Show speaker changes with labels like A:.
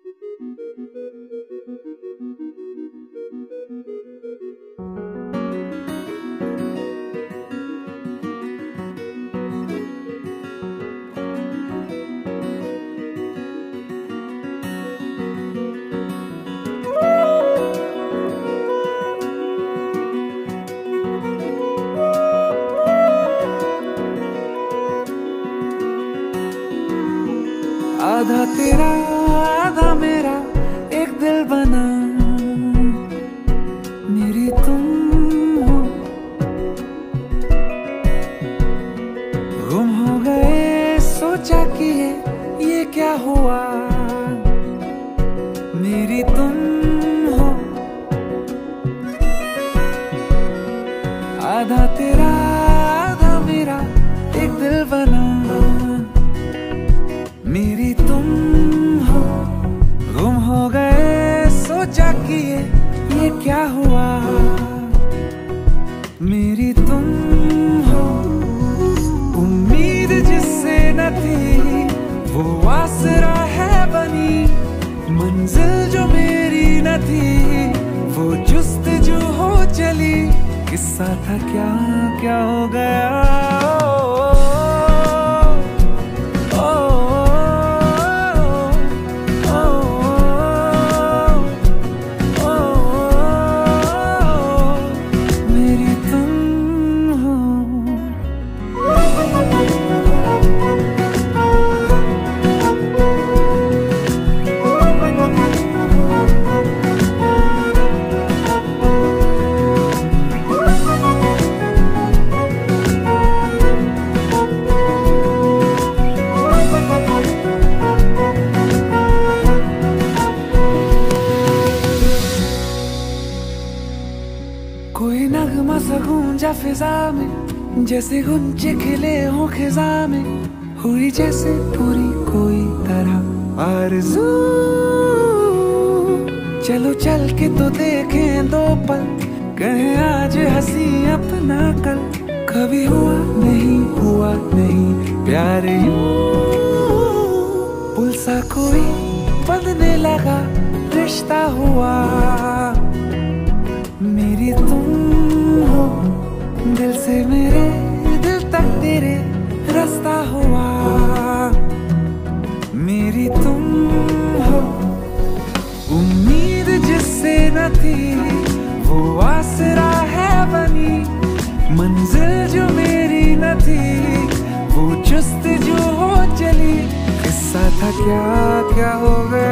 A: आधा तेरा आधा मेरा एक दिल बना, मेरी तुम हो। गुम हो गए सोचा कि ये क्या हुआ, मेरी तुम हो। आधा तेरा आधा मेरा एक दिल बना, मेरी तुम हो। गुम हो गए सोचा कि ये क्या हुआ, मेरी तुम हो। उम्मीद जिससे न थी वो आसरा है बनी, मंजिल जो मेरी न थी वो जुस्तजू हो चली। किस्सा था क्या क्या हो गया। कोई नगमा सा गूंजा फिजा में, जैसे गुंजे खिले हो खिजा में। हुई जैसे पूरी कोई तरह आरज़ू, चलो चल के तो देखें दो पल, कहें आज हंसी अपना कल। कभी हुआ नहीं प्यार यूं, पुल सा कोई बंधने लगा रिश्ता हुआ, मेरी तुम हो। दिल से मेरे दिल तक तेरे रास्ता हुआ, मेरी तुम हो। उम्मीद जिससे न थी वो आसरा है बनी, मंजिल जो मेरी न थी वो जुस्तजू हो चली। किस्सा था क्या क्या हो गया।